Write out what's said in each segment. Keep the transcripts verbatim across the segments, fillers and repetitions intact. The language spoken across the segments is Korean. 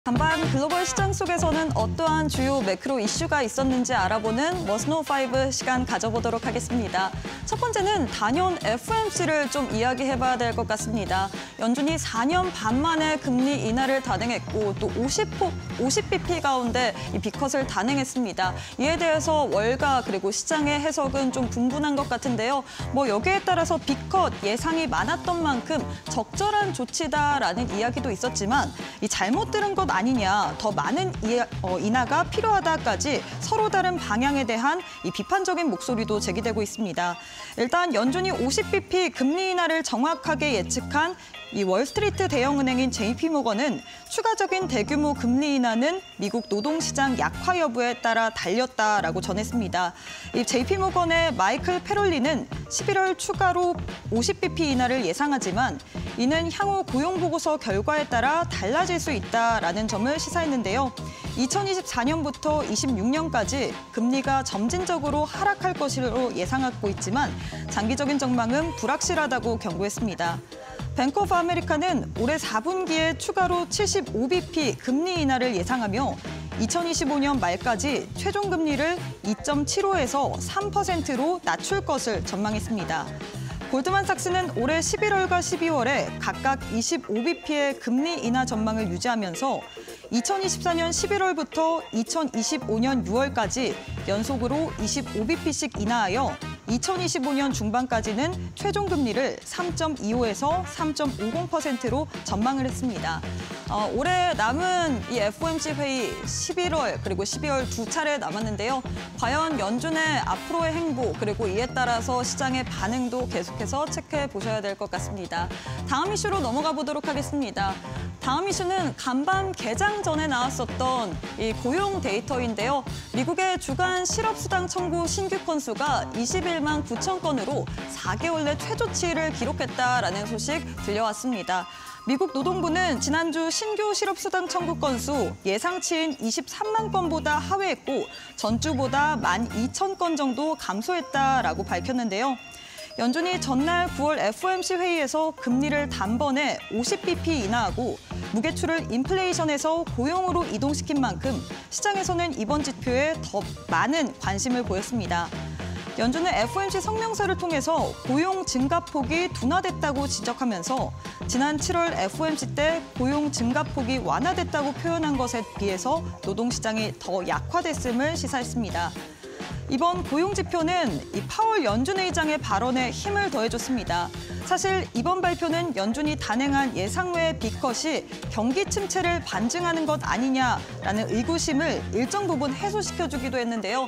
간밤 글로벌 시장 속에서는 어떠한 주요 매크로 이슈가 있었는지 알아보는 머스노 파이브 시간 가져보도록 하겠습니다. 첫 번째는 단연 에프오엠씨를 좀 이야기해봐야 될 것 같습니다. 연준이 사 년 반 만에 금리 인하를 단행했고 또 오십 비피 가운데 이 B컷을 단행했습니다. 이에 대해서 월가 그리고 시장의 해석은 좀 분분한 것 같은데요. 뭐 여기에 따라서 B컷 예상이 많았던 만큼 적절한 조치다라는 이야기도 있었지만 이 잘못 들은 것 아니냐, 더 많은 인하가 필요하다까지 서로 다른 방향에 대한 이 비판적인 목소리도 제기되고 있습니다. 일단 연준이 오십 비피 금리 인하를 정확하게 예측한 이 월스트리트 대형은행인 제이피모건은 추가적인 대규모 금리 인하는 미국 노동시장 약화 여부에 따라 달렸다라고 전했습니다. 이 제이피모건의 마이클 페롤리는 십일월 추가로 오십 비피 인하를 예상하지만 이는 향후 고용보고서 결과에 따라 달라질 수 있다라는 점을 시사했는데요. 이천이십사 년부터 이십육 년까지 금리가 점진적으로 하락할 것으로 예상하고 있지만 장기적인 전망은 불확실하다고 경고했습니다. 뱅크 오브 아메리카는 올해 사 분기에 추가로 칠십오 비피 금리 인하를 예상하며 이천이십오 년 말까지 최종 금리를 이 점 칠오에서 삼 퍼센트로 낮출 것을 전망했습니다. 골드만삭스는 올해 십일월과 십이월에 각각 이십오 비피의 금리 인하 전망을 유지하면서 이천이십사 년 십일월부터 이천이십오 년 유월까지 연속으로 이십오 비피씩 인하하여 이천이십오 년 중반까지는 최종 금리를 삼 점 이오에서 삼 점 오공 퍼센트로 전망을 했습니다. 어, 올해 남은 이 에프오엠씨 회의 십일월 그리고 십이월 두 차례 남았는데요. 과연 연준의 앞으로의 행보 그리고 이에 따라서 시장의 반응도 계속해서 체크해 보셔야 될 것 같습니다. 다음 이슈로 넘어가 보도록 하겠습니다. 다음 이슈는 간밤 개장 전에 나왔었던 이 고용 데이터인데요. 미국의 주간 실업수당 청구 신규 건수가 이십일만 구천 건으로 사 개월 내 최저치를 기록했다라는 소식 들려왔습니다. 미국 노동부는 지난주 신규 실업수당 청구 건수 예상치인 이십삼만 건보다 하회했고 전주보다 만 이천 건 정도 감소했다라고 밝혔는데요. 연준이 전날 구월 에프오엠씨 회의에서 금리를 단번에 오십 비피 인하하고 무게추를 인플레이션에서 고용으로 이동시킨 만큼 시장에서는 이번 지표에 더 많은 관심을 보였습니다. 연준은 에프오엠씨 성명서를 통해서 고용 증가폭이 둔화됐다고 지적하면서 지난 칠월 에프오엠씨 때 고용 증가폭이 완화됐다고 표현한 것에 비해서 노동시장이 더 약화됐음을 시사했습니다. 이번 고용 지표는 이 파월 연준 의장의 발언에 힘을 더해줬습니다. 사실 이번 발표는 연준이 단행한 예상외의 B컷이 경기 침체를 반증하는 것 아니냐라는 의구심을 일정 부분 해소시켜주기도 했는데요.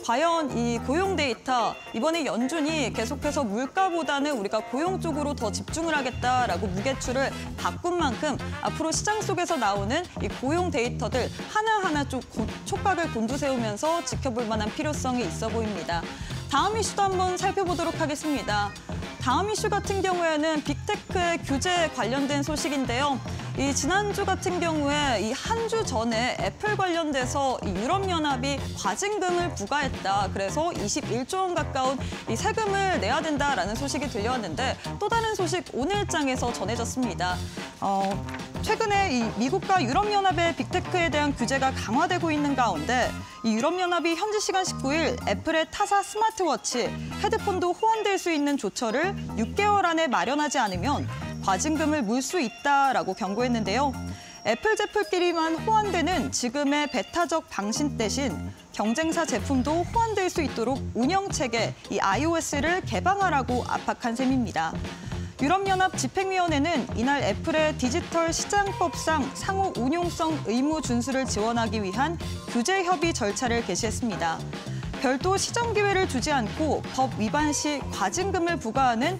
과연 이 고용 데이터, 이번에 연준이 계속해서 물가보다는 우리가 고용 쪽으로 더 집중을 하겠다라고 무게추를 바꾼 만큼 앞으로 시장 속에서 나오는 이 고용 데이터들 하나하나 좀 촉각을 곤두세우면서 지켜볼 만한 필요성이 있어 보입니다. 다음 이슈도 한번 살펴보도록 하겠습니다. 다음 이슈 같은 경우에는 빅테크의 규제 관련된 소식인데요. 이 지난주 같은 경우에 이 한 주 전에 애플 관련돼서 이 유럽연합이 과징금을 부과했다. 그래서 이십일조 원 가까운 이 세금을 내야 된다라는 소식이 들려왔는데 또 다른 소식 오늘장에서 전해졌습니다. 어, 최근에 이 미국과 유럽연합의 빅테크에 대한 규제가 강화되고 있는 가운데 이 유럽연합이 현지 시간 십구 일 애플의 타사 스마트워치, 헤드폰도 호환될 수 있는 조처를 육 개월 안에 마련하지 않으면 과징금을 물 수 있다라고 경고했는데요. 애플 제품끼리만 호환되는 지금의 배타적 방식 대신 경쟁사 제품도 호환될 수 있도록 운영체계, 이 아이오에스를 개방하라고 압박한 셈입니다. 유럽연합 집행위원회는 이날 애플의 디지털 시장법상 상호 운용성 의무 준수를 지원하기 위한 규제 협의 절차를 개시했습니다. 별도 시정 기회를 주지 않고 법 위반 시 과징금을 부과하는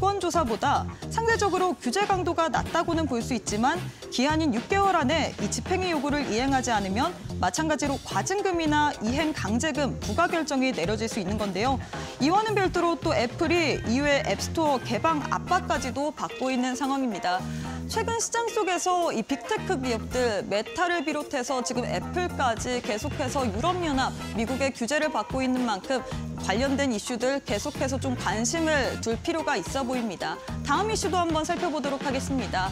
직권조사보다 상대적으로 규제 강도가 낮다고는 볼 수 있지만 기한인 육 개월 안에 이 집행위 요구를 이행하지 않으면 마찬가지로 과징금이나 이행 강제금 부과 결정이 내려질 수 있는 건데요. 이와는 별도로 또 애플이 이후에 앱스토어 개방 압박까지도 받고 있는 상황입니다. 최근 시장 속에서 이 빅테크 기업들 메타를 비롯해서 지금 애플까지 계속해서 유럽연합, 미국의 규제를 받고 있는 만큼 관련된 이슈들 계속해서 좀 관심을 둘 필요가 있어 보입니다. 다음 이슈도 한번 살펴보도록 하겠습니다.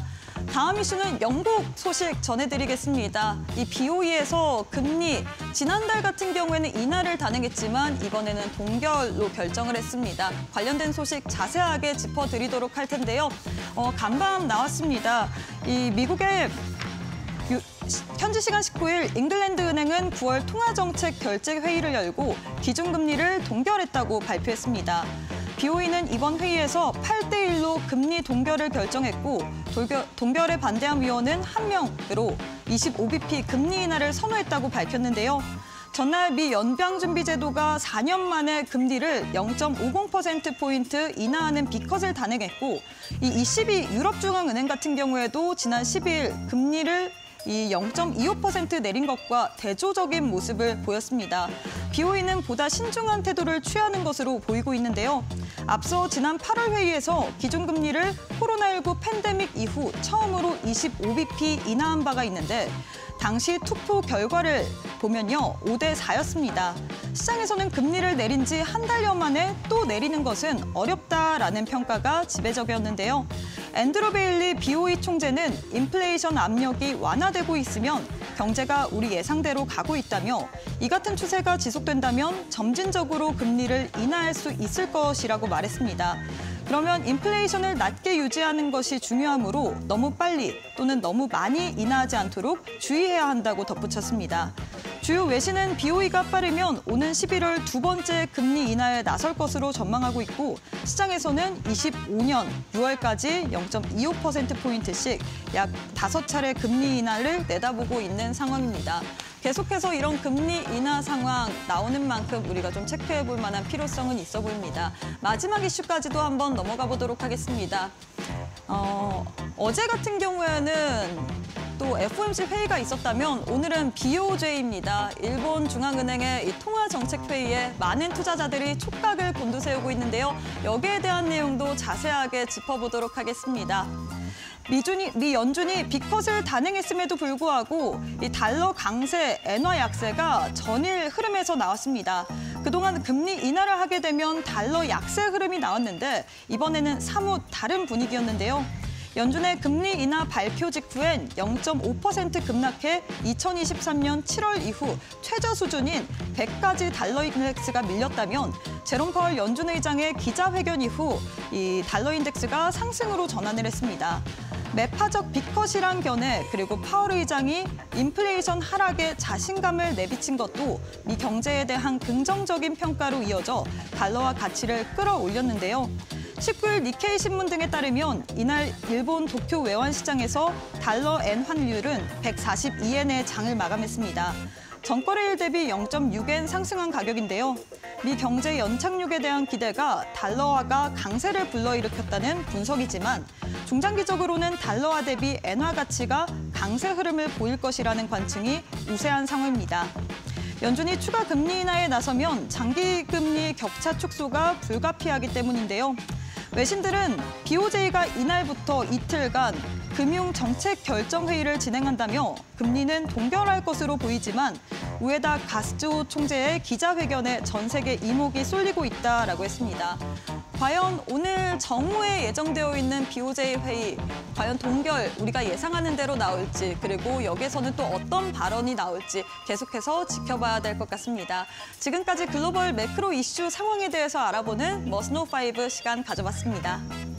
다음 이슈는 영국 소식 전해드리겠습니다. 이 비오이에서 금리, 지난달 같은 경우에는 인하를 단행했지만 이번에는 동결로 결정을 했습니다. 관련된 소식 자세하게 짚어드리도록 할 텐데요. 어, 간밤 나왔습니다. 이 미국의 유, 현지 시간 십구 일 잉글랜드 은행은 구월 통화정책 결제 회의를 열고 기준금리를 동결했다고 발표했습니다. 비오이는 이번 회의에서 팔 대 일로 금리 동결을 결정했고 동결, 동결에 반대한 위원은 한 명으로 이십오 비피 금리 인하를 선호했다고 밝혔는데요. 전날 미 연방준비제도가 사 년 만에 금리를 영 점 오공 퍼센트포인트 인하하는 B컷을 단행했고 이 이십이 유럽중앙은행 같은 경우에도 지난 십이 일 금리를 이 영 점 이오 퍼센트 내린 것과 대조적인 모습을 보였습니다. 비오이는 보다 신중한 태도를 취하는 것으로 보이고 있는데요. 앞서 지난 팔월 회의에서 기준금리를 코로나십구 팬데믹 이후 처음으로 이십오 비피 인하한 바가 있는데 당시 투표 결과를 보면요, 오 대 사였습니다. 시장에서는 금리를 내린 지 한 달여 만에 또 내리는 것은 어렵다라는 평가가 지배적이었는데요. 앤드루 베일리 비오이 총재는 인플레이션 압력이 완화되고 있으면 경제가 우리 예상대로 가고 있다며 이 같은 추세가 지속된다면 점진적으로 금리를 인하할 수 있을 것이라고 말했습니다. 그러면 인플레이션을 낮게 유지하는 것이 중요하므로 너무 빨리 또는 너무 많이 인하하지 않도록 주의해야 한다고 덧붙였습니다. 주요 외신은 비오이가 빠르면 오는 십일월 두 번째 금리 인하에 나설 것으로 전망하고 있고 시장에서는 이십오 년 유월까지 영 점 이오 퍼센트포인트씩 약 다섯 차례 금리 인하를 내다보고 있는 상황입니다. 계속해서 이런 금리 인하 상황 나오는 만큼 우리가 좀 체크해 볼 만한 필요성은 있어 보입니다. 마지막 이슈까지도 한번 넘어가 보도록 하겠습니다. 어, 어제 같은 경우에는 또 에프오엠씨 회의가 있었다면 오늘은 비오제이입니다. 일본 중앙은행의 이 통화정책회의에 많은 투자자들이 촉각을 곤두세우고 있는데요. 여기에 대한 내용도 자세하게 짚어보도록 하겠습니다. 미준이, 미 연준이 B컷을 단행했음에도 불구하고 이 달러 강세, 엔화 약세가 전일 흐름에서 나왔습니다. 그동안 금리 인하를 하게 되면 달러 약세 흐름이 나왔는데 이번에는 사뭇 다른 분위기였는데요. 연준의 금리 인하 발표 직후엔 영 점 오 퍼센트 급락해 이천이십삼 년 칠월 이후 최저 수준인 백까지 달러 인덱스가 밀렸다면 제롬 파월 연준 의장의 기자회견 이후 이 달러 인덱스가 상승으로 전환을 했습니다. 매파적 B컷이란 견해 그리고 파월 의장이 인플레이션 하락에 자신감을 내비친 것도 미 경제에 대한 긍정적인 평가로 이어져 달러와 가치를 끌어올렸는데요. 십구 일 니케이 신문 등에 따르면 이날 일본 도쿄 외환시장에서 달러 엔 환율은 백사십이 엔의 장을 마감했습니다. 전거래일 대비 영 점 육 엔 상승한 가격인데요. 미 경제 연착륙에 대한 기대가 달러화가 강세를 불러일으켰다는 분석이지만 중장기적으로는 달러화 대비 엔화 가치가 강세 흐름을 보일 것이라는 관측이 우세한 상황입니다. 연준이 추가 금리 인하에 나서면 장기 금리 격차 축소가 불가피하기 때문인데요. 외신들은 비오제이가 이날부터 이틀간 금융정책결정회의를 진행한다며 금리는 동결할 것으로 보이지만 우에다 가스조 총재의 기자회견에 전 세계 이목이 쏠리고 있다라고 했습니다. 과연 오늘 정오에 예정되어 있는 비오제이 회의, 과연 동결 우리가 예상하는 대로 나올지 그리고 여기에서는 또 어떤 발언이 나올지 계속해서 지켜봐야 될 것 같습니다. 지금까지 글로벌 매크로 이슈 상황에 대해서 알아보는 머스노 파이브 시간 가져봤습니다.